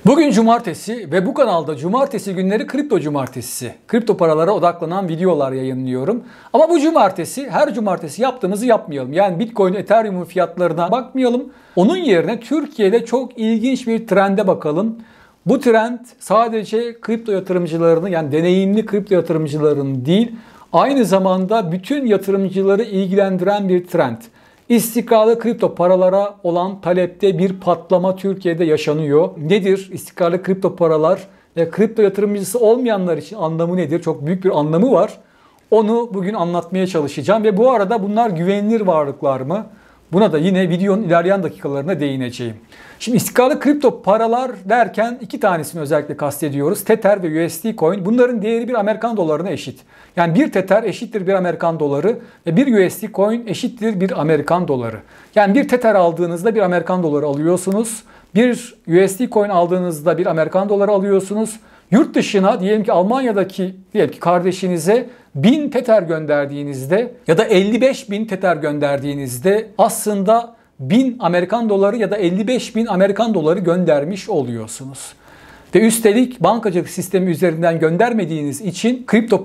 Bugün cumartesi ve bu kanalda cumartesi günleri kripto cumartesisi. Kripto paralara odaklanan videolar yayınlıyorum. Ama bu cumartesi her cumartesi yaptığımızı yapmayalım. Yani Bitcoin, Ethereum'un fiyatlarına bakmayalım. Onun yerine Türkiye'de çok ilginç bir trende bakalım. Bu trend sadece kripto yatırımcılarını, yani deneyimli kripto yatırımcıların değil, aynı zamanda bütün yatırımcıları ilgilendiren bir trend. İstikrarlı kripto paralara olan talepte bir patlama Türkiye'de yaşanıyor. Nedir istikrarlı kripto paralar ve kripto yatırımcısı olmayanlar için anlamı nedir? Çok büyük bir anlamı var. Onu bugün anlatmaya çalışacağım ve bu arada bunlar güvenilir varlıklar mı? Buna da yine videonun ilerleyen dakikalarına değineceğim. Şimdi istikrarlı kripto paralar derken iki tanesini özellikle kastediyoruz. Tether ve USD Coin. Bunların değeri bir Amerikan dolarına eşit. Yani bir Tether eşittir bir Amerikan doları ve bir USD Coin eşittir bir Amerikan doları. Yani bir Tether aldığınızda bir Amerikan doları alıyorsunuz. Bir USD Coin aldığınızda bir Amerikan doları alıyorsunuz. Yurt dışına diyelim ki Almanya'daki kardeşinize 1000 Tether gönderdiğinizde ya da 55.000 Tether gönderdiğinizde aslında 1000 Amerikan doları ya da 55.000 Amerikan doları göndermiş oluyorsunuz. Ve üstelik bankacılık sistemi üzerinden göndermediğiniz için kripto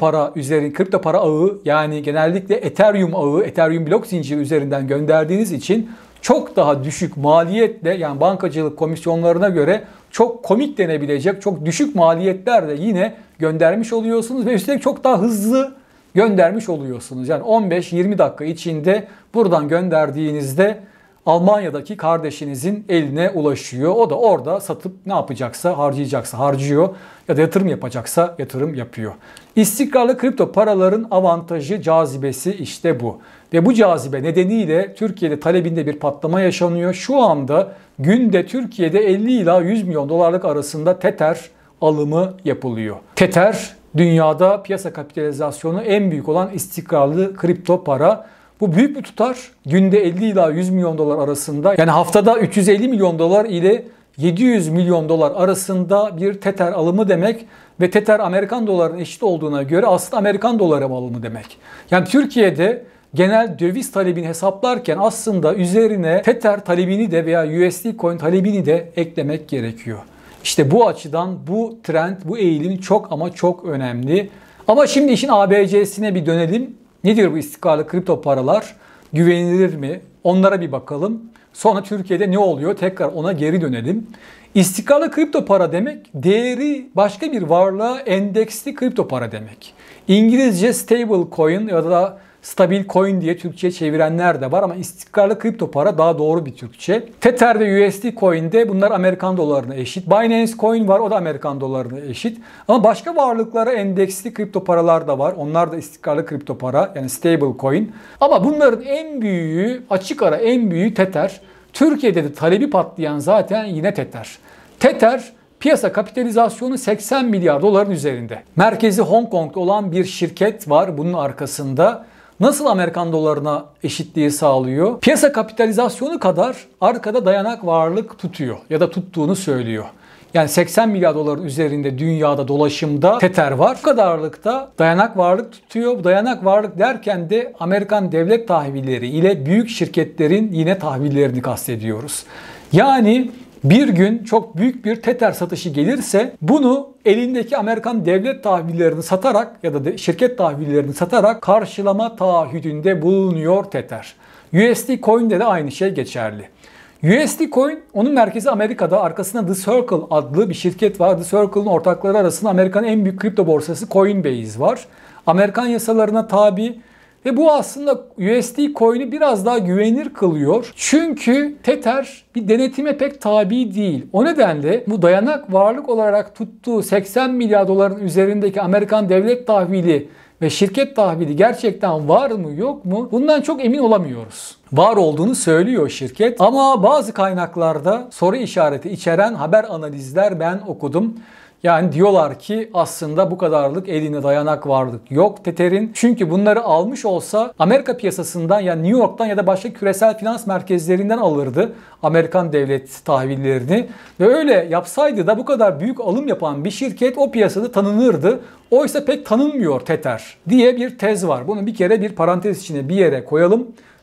para ağı, yani genellikle Ethereum ağı, Ethereum blok zinciri üzerinden gönderdiğiniz için çok daha düşük maliyetle, yani bankacılık komisyonlarına göre çok komik denebilecek çok düşük maliyetlerle yine göndermiş oluyorsunuz ve üstelik çok daha hızlı göndermiş oluyorsunuz. Yani 15-20 dakika içinde buradan gönderdiğinizde Almanya'daki kardeşinizin eline ulaşıyor. O da orada satıp ne yapacaksa, harcayacaksa harcıyor ya da yatırım yapacaksa yatırım yapıyor. İstikrarlı kripto paraların avantajı, cazibesi işte bu. Ve bu cazibe nedeniyle Türkiye'de talebinde bir patlama yaşanıyor. Şu anda günde Türkiye'de 50 ila 100 milyon dolarlık arasında Tether alımı yapılıyor. Tether dünyada piyasa kapitalizasyonu en büyük olan istikrarlı kripto para. Bu büyük bir tutar. Günde 50 ila 100 milyon dolar arasında, yani haftada 350 milyon dolar ile 700 milyon dolar arasında bir Tether alımı demek ve Tether Amerikan dolarının eşit olduğuna göre aslında Amerikan doları alımı demek. Yani Türkiye'de genel döviz talebini hesaplarken aslında üzerine Tether talebini de veya USD Coin talebini de eklemek gerekiyor. İşte bu açıdan bu trend, bu eğilim çok ama çok önemli. Ama şimdi işin ABC'sine bir dönelim. Nedir bu istikrarlı kripto paralar? Güvenilir mi? Onlara bir bakalım. Sonra Türkiye'de ne oluyor? Tekrar ona geri dönelim. İstikrarlı kripto para demek, değeri başka bir varlığa endeksli kripto para demek. İngilizce stable coin ya da stabil coin diye Türkçe'ye çevirenler de var ama istikrarlı kripto para daha doğru bir Türkçe. Tether ve USD Coin de bunlar Amerikan dolarına eşit. Binance Coin var, o da Amerikan dolarına eşit. Ama başka varlıklara endeksli kripto paralar da var. Onlar da istikrarlı kripto para, yani stable coin. Ama bunların en büyüğü, açık ara en büyüğü Tether. Türkiye'de de talebi patlayan zaten yine Tether. Tether piyasa kapitalizasyonu 80 milyar doların üzerinde. Merkezi Hong Kong'da olan bir şirket var bunun arkasında. Nasıl Amerikan dolarına eşitliği sağlıyor? Piyasa kapitalizasyonu kadar arkada dayanak varlık tutuyor ya da tuttuğunu söylüyor. Yani 80 milyar doların üzerinde dünyada dolaşımda Tether var. Bu kadarlıkta dayanak varlık tutuyor. Bu dayanak varlık derken de Amerikan devlet tahvilleri ile büyük şirketlerin yine tahvillerini kastediyoruz. Yani bir gün çok büyük bir Tether satışı gelirse bunu elindeki Amerikan devlet tahvillerini satarak ya da şirket tahvillerini satarak karşılama taahhüdünde bulunuyor Tether. USD Coin'de de aynı şey geçerli. USD Coin, onun merkezi Amerika'da, arkasında The Circle adlı bir şirket var. The Circle'ın ortakları arasında Amerika'nın en büyük kripto borsası Coinbase var. Amerikan yasalarına tabi. Ve bu aslında USD Coin'i biraz daha güvenilir kılıyor. Çünkü Tether bir denetime pek tabi değil. O nedenle bu dayanak varlık olarak tuttuğu 80 milyar doların üzerindeki Amerikan devlet tahvili ve şirket tahvili gerçekten var mı yok mu? Bundan çok emin olamıyoruz. Var olduğunu söylüyor şirket ama bazı kaynaklarda soru işareti içeren haber analizler ben okudum. Yani diyorlar ki aslında bu kadarlık eline dayanak varlık yok Tether'in. Çünkü bunları almış olsa Amerika piyasasından, yani New York'tan ya da başka küresel finans merkezlerinden alırdı Amerikan devlet tahvillerini. Ve öyle yapsaydı da bu kadar büyük alım yapan bir şirket o piyasada tanınırdı. Oysa pek tanınmıyor Tether diye bir tez var. Bunu bir kere bir parantez içine bir yere koyalım.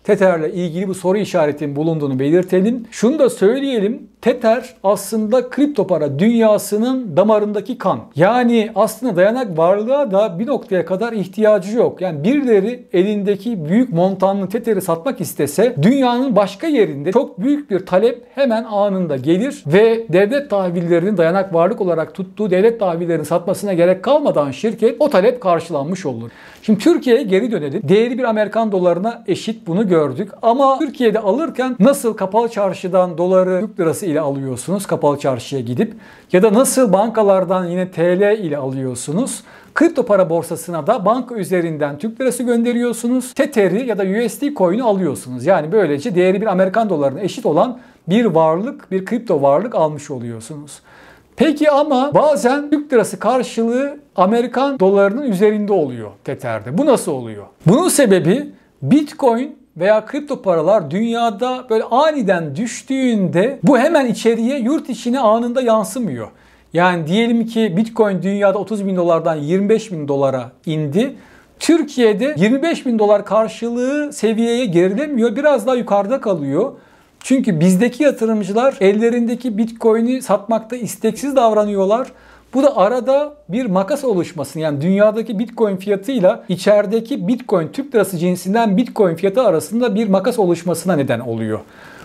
Tether'le ilgili bu soru işaretinin bulunduğunu belirtelim. Şunu da söyleyelim. Tether aslında kripto para dünyasının damarındaki kan. Yani aslında dayanak varlığa da bir noktaya kadar ihtiyacı yok. Yani birileri elindeki büyük montanlı Tether'i satmak istese dünyanın başka yerinde çok büyük bir talep hemen anında gelir ve devlet tahvillerinin dayanak varlık olarak tuttuğu devlet tahvillerini satmasına gerek kalmadan şirket o talep karşılanmış olur. Şimdi Türkiye'ye geri dönelim. Değeri bir Amerikan dolarına eşit, bunu gördük. Ama Türkiye'de alırken nasıl kapalı çarşıdan doları Türk lirası ile alıyorsunuz kapalı çarşıya gidip ya da nasıl bankalardan yine TL ile alıyorsunuz. Kripto para borsasına da banka üzerinden Türk lirası gönderiyorsunuz. Tether'i ya da USD coin'i alıyorsunuz. Yani böylece değeri bir Amerikan dolarına eşit olan bir varlık, bir kripto varlık almış oluyorsunuz. Peki ama bazen Türk lirası karşılığı Amerikan dolarının üzerinde oluyor Tether'de. Bu nasıl oluyor? Bunun sebebi Bitcoin veya kripto paralar dünyada böyle aniden düştüğünde bu hemen içeriye, yurt içine anında yansımıyor. Yani diyelim ki Bitcoin dünyada 30 bin dolardan 25 bin dolara indi. Türkiye'de 25 bin dolar karşılığı seviyeye gerilemiyor. Biraz daha yukarıda kalıyor. Çünkü bizdeki yatırımcılar ellerindeki Bitcoin'i satmakta isteksiz davranıyorlar. Bu da arada bir makas oluşmasını, yani dünyadaki Bitcoin fiyatıyla içerideki Bitcoin Türk lirası cinsinden Bitcoin fiyatı arasında bir makas oluşmasına neden oluyor.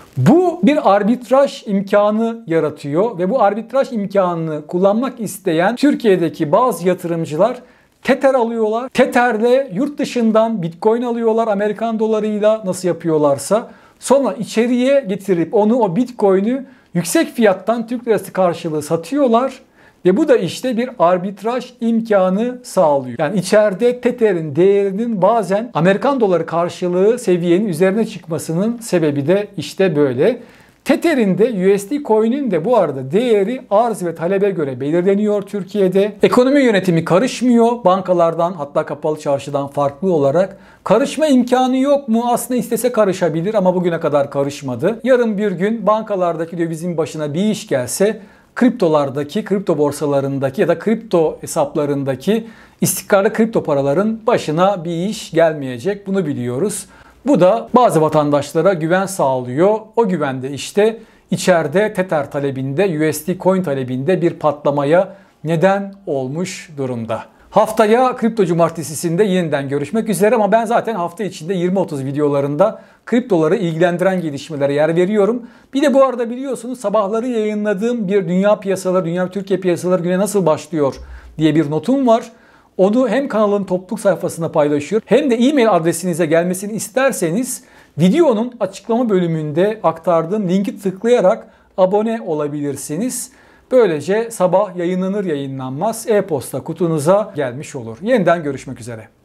Bu bir arbitraj imkanı yaratıyor ve bu arbitraj imkanını kullanmak isteyen Türkiye'deki bazı yatırımcılar Tether alıyorlar. Tether'le yurt dışından Bitcoin alıyorlar Amerikan dolarıyla, nasıl yapıyorlarsa. Sonra içeriye getirip o Bitcoin'i yüksek fiyattan Türk lirası karşılığı satıyorlar. Ve bu da işte bir arbitraj imkanı sağlıyor. Yani içeride Tether'in değerinin bazen Amerikan doları karşılığı seviyenin üzerine çıkmasının sebebi de işte böyle. Tether'in de USD coin'in de bu arada değeri arz ve talebe göre belirleniyor Türkiye'de. Ekonomi yönetimi karışmıyor. Bankalardan, hatta kapalı çarşıdan farklı olarak. Karışma imkanı yok mu? Aslında istese karışabilir ama bugüne kadar karışmadı. Yarın bir gün bankalardaki dövizin başına bir iş gelse kriptolardaki, kripto borsalarındaki ya da kripto hesaplarındaki istikrarlı kripto paraların başına bir iş gelmeyecek. Bunu biliyoruz. Bu da bazı vatandaşlara güven sağlıyor. O güvende işte içeride Tether talebinde, USD coin talebinde bir patlamaya neden olmuş durumda. Haftaya Kripto Cumartesisi'nde yeniden görüşmek üzere ama ben zaten hafta içinde 20-30 videolarında kriptoları ilgilendiren gelişmelere yer veriyorum. Bir de bu arada biliyorsunuz sabahları yayınladığım bir dünya piyasaları, dünya ve Türkiye piyasaları güne nasıl başlıyor diye bir notum var. Onu hem kanalın topluluk sayfasında paylaşıyorum hem de e-mail adresinize gelmesini isterseniz videonun açıklama bölümünde aktardığım linki tıklayarak abone olabilirsiniz. Böylece sabah yayınlanır yayınlanmaz e-posta kutunuza gelmiş olur. Yeniden görüşmek üzere.